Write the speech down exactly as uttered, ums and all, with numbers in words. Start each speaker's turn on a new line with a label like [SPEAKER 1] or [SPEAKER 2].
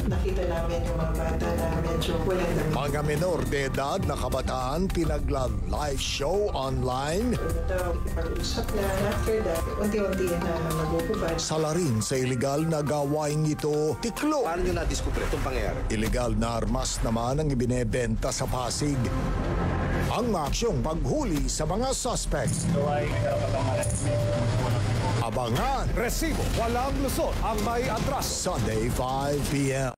[SPEAKER 1] nakita namin yung mga bata na medyo walang damit.
[SPEAKER 2] Mga menor de edad na kabataan pinagla-live show online.
[SPEAKER 1] Ito, pag-usap na after that, unti-unti na magugubad.
[SPEAKER 2] Salarin sa iligal na gawain ito, tiklo.
[SPEAKER 3] Paano nyo na-discover itong pangyayari?
[SPEAKER 2] Iligal na armas naman ang ibinebenta sa Pasig. Ang maaksyong paghuli sa mga suspects. Abangan, resibo, walang lusot ang may atras. Sunday, five p m